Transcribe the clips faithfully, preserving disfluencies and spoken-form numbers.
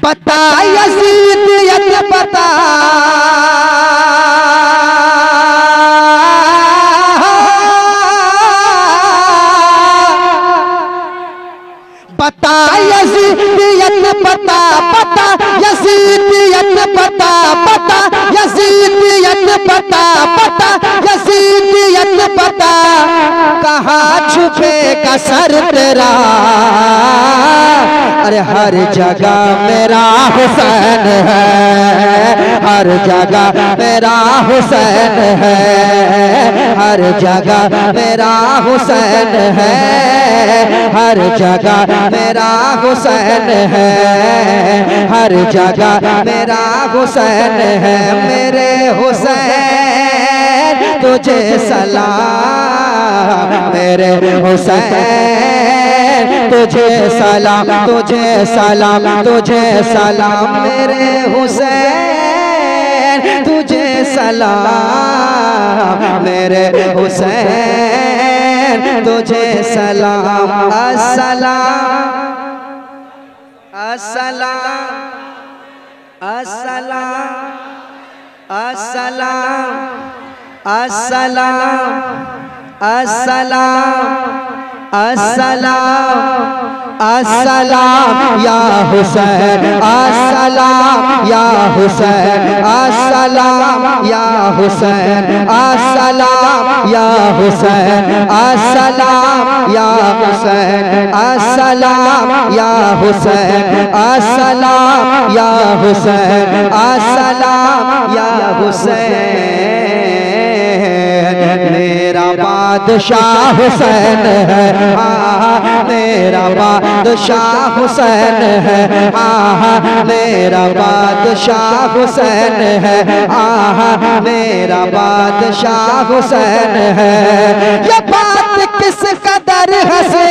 बता यजीदियत बता, बता यजीदियत बता, बता यजीदियत बता, बता यजीदियत बता, बता यजीदियत बता, कहाँ छुपेगा सर तेरा? अरे हर जगह मेरा हुसैन है, हर जगह मेरा हुसैन है, हर जगह मेरा हुसैन है, हर जगह मेरा हुसैन है, हर जगह मेरा हुसैन है। मेरे हुसैन तुझे सलाम, मेरे हुसैन तुझे सलाम, तुझे सलाम, तुझे सलाम, मेरे हुसैन तुझे सलाम, मेरे हुसैन तुझे सलाम। अस्सलाम अस्सलाम अस्सलाम अस्सलाम अस्सलाम अस्सलाम अस्सलाम अस्सलाम या हुसैन, अस्सलाम या हुसैन, अस्सलाम या हुसैन, अस्सलाम या हुसैन, अस्सलाम या हुसैन, अस्सलाम या हुसैन, अस्सलाम या हुसैन, अस्सलाम या हुसैन। मेरा बादशाह हुसैन है, हाँ मेरा बादशाह हुसैन है, हाँ मेरा बादशाह हुसैन है, हाँ मेरा बादशाह हुसैन है। ये बात किस कदर हंसे,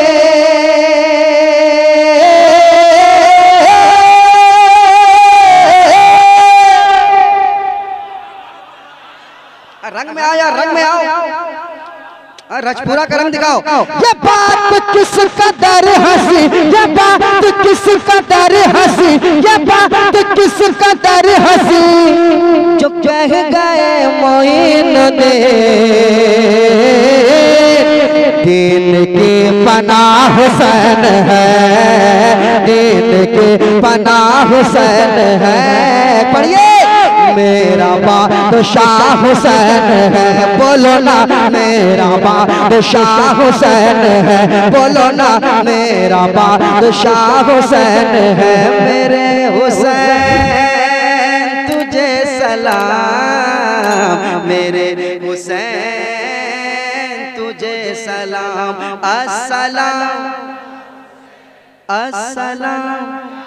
रंग में आओ यार, रंग में आओ, रजपुरा का रंग दिखाओ। ये बात किस कदर हंसी, ये बात किस कदर हंसी, ये बात किस कदर हंसी, जो कह गए मोइन ने दीन की पनाह हुसैन है, दीन की पनाह हुसैन है। पढ़िए मेरा बादशाह हुसैन है, बोलो ना मेरा बादशाह हुसैन है, बोलो ना मेरा बादशाह हुसैन है। मेरे हुसैन तुझे सलाम, मेरे हुसैन तुझे सलाम। अस्सलाम अस्सलाम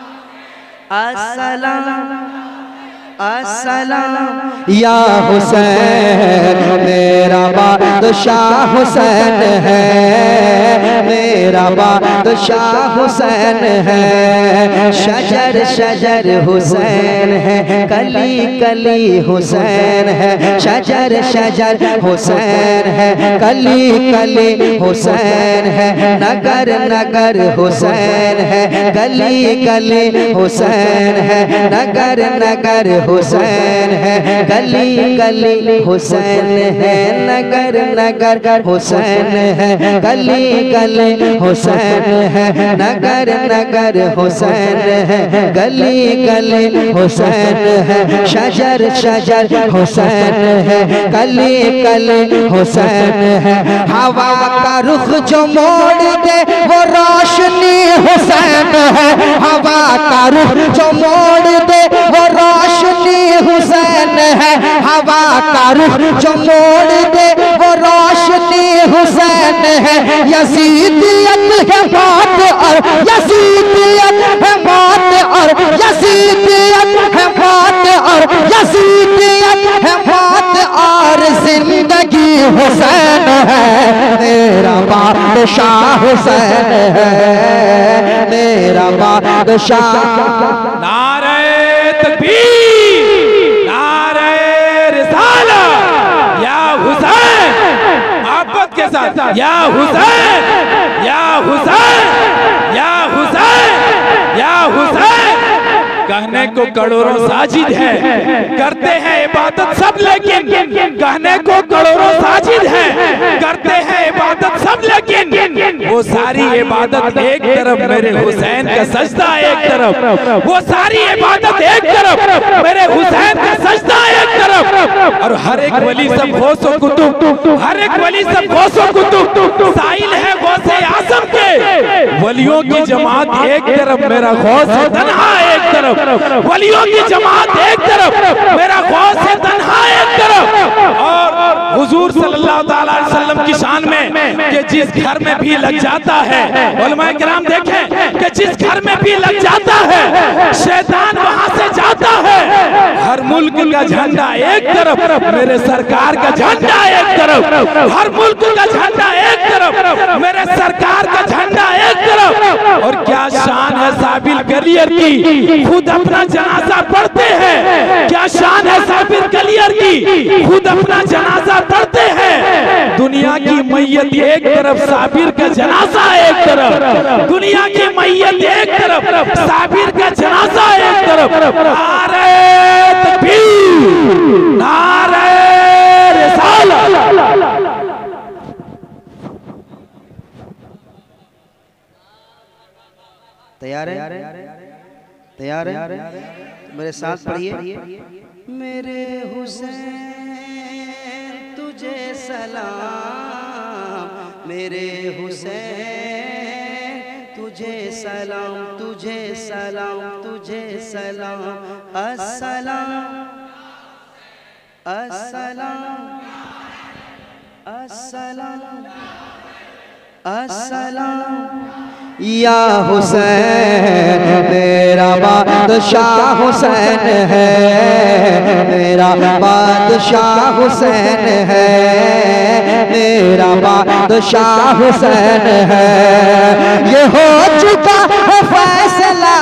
अस्सलाम अस्सलाम या हुसैन, मेरा बादशाह हुसैन है, मेरा बादशाह हुसैन है। शजर शजर हुसैन है, कली कली हुसैन है, शजर शजर हुसैन है, कली कली हुसैन है, नगर नगर हुसैन है, गली गली हुसैन है, नगर नगर हुसैन है, गली गली हुसैन है, नगर नगर हुसैन है, गली गली हुसैन है, नगर नगर हुसैन है, गली गली हुसैन है। शजर शजर हुसैन है, गली गली हुसैन है। हवा का रुख जो मोड़ दे वो रोशनी हुसैन है, हवा का रुख जो मोड़ दे वो रोशनी हुसैन है, हवा का रुख जो मोड़ दे वो रोशनी हुसैन है। यजीदियत है मौत और यजीदियत है मौत और यजीदियत है मौत और यजीदियत है मौत और जिंदगी हुसैन है। मेरा बादशाह हुसैन है, मेरा बादशाह। नारे तकबीर, नारे रिसालत, या हुसैन मोहब्बत के साथ, या हुसैन या हुसैन या हुसैन या हुसैन कहने को करोड़ों साजिद है, करते हैं इबादत सब लेकिन, कहने को करोड़ों साजिद है, करते हैं इबादत सब लेकिन, वो सारी इबादत एक तरफ, मेरे हुसैन का सजदा एक तरफ, वो सारी इबादत एक तरफ, मेरे हुसैन का सजदा एक तरफ। और हर एक वली सब गौसो कुतुब, हर एक वली सब गौसो कुतुब, साइल है गौसे आजम के, वलियों की जमात एक तरफ, मेरा गौस तन्हा एक तरफ, वलियों की जमात एक तरफ, मेरा गौस तन्हा एक तरफ। और हुजूर सल्लल्लाहु अलैहि वसल्लम की शान में कि जिस घर में भी लग जाता है, उलमाए किराम देखें कि जिस घर में भी लग जाता है शैतान वहां से जाता है। हर मुल्क का झंडा एक तरफ, मेरे सरकार का झंडा एक तरफ, हर मुल्क का झंडा एक तरफ, मेरे सरकार का झंडा एक तरफ। और क्या शान है साबिल कलियर की, खुद अपना जनाजा पढ़ते हैं, क्या शान है साबिल कलियर की, खुद अपना जनाजा पढ़ते हैं। दुनिया की मैयत एक तरफ, साबिर का जनाजा एक तरफ, दुनिया की मैयत एक तरफ, साबिर का जनाजा एक तरफ। नारे तकबीर, नारे रिसालत। तैयार है? तैयार है? मेरे साथ पढ़िए। मेरे हुसैन तुझे सलाम, मेरे हुसैन तुझे सलाम, तुझे सलाम, तुझे सलाम, अस्सलाम अस्सलाम अस्सलाम अस्सलाम। या हुसैन मेरा बादशाह हुसैन है, मेरा बादशाह हुसैन है, मेरा बादशाह हुसैन है। ये हो चुका है फैसला,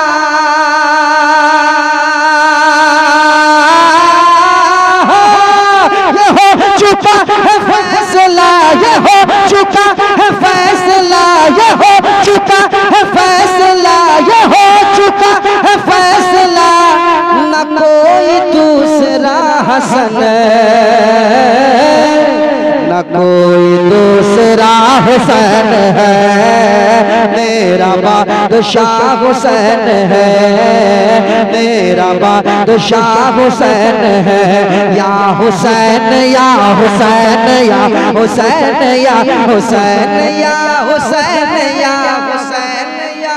ये हो चुका है फैसला, ये हो चुका है फैसला, ये हो चुका है फैसला, ये हो चुका है फैसला। न कोई दूसरा हसन, न कोई दूसरा हुसैन है, मेरा बादशाह हुसैन है, मेरा बादशाह हुसैन है। या हुसैन या हुसैन या हुसैन या हुसैन या हुसैन या हुसैन या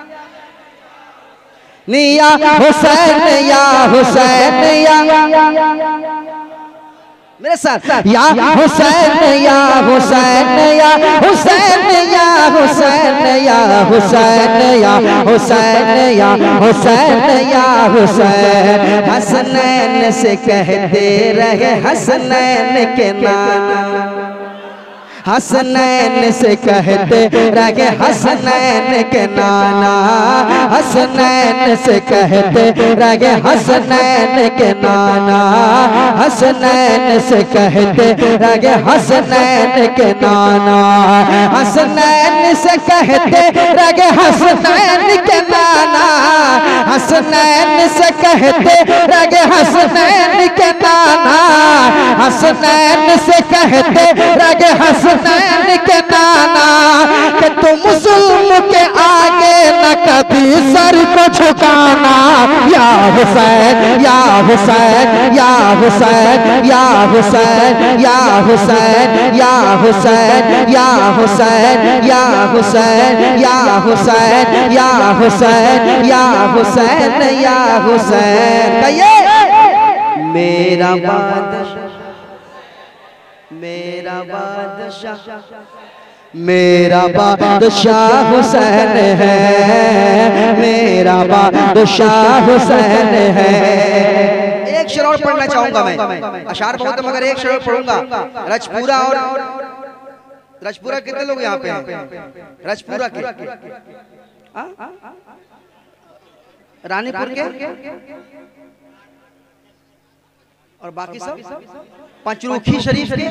निया हुसैन या हुसैन या मेरे साथ। या हुसैन या हुसैन या हुसैन या हुसैन या हुसैन या हुसैन या हुसैन या हुसैन। हसनैन से कहते रहे हसनैन के नाम, हसनैन से कहते रहे हसनैन के नाना, हसनैन से कहते रहे हसनैन के नाना, हसनैन से कहते रहे हसनैन के नाना, हसनैन से कहते रहे हसनैन के नाना, हसनैन से कहते रहे हसनैन के नाना, हसनैन से कहते रहे हसनैन के नाना। कि तुम जुल्म के आगे न कभी सर को झुकाना। या हुसैन या हुसैन या हुसैन या हुसैन या हुसैन या हुसैन या हुसैन या हुसैन या हुसैन या हुसैन या हुसैन या हुसैन। कहिए मेरा बादशाह, मेरा बादशाह, मेरा बादशाह हुसैन है, मेरा बादशाह हुसैन है। एक शेर और पढ़ना चाहूंगा मैं, अशार बहुत मगर एक शेर पढ़ूंगा। रजपुरा और रजपुरा कितने लोग यहाँ पे हैं? रजपुरा के, रानीपुर के और बाकी सब पंचरुखी शरीफ के,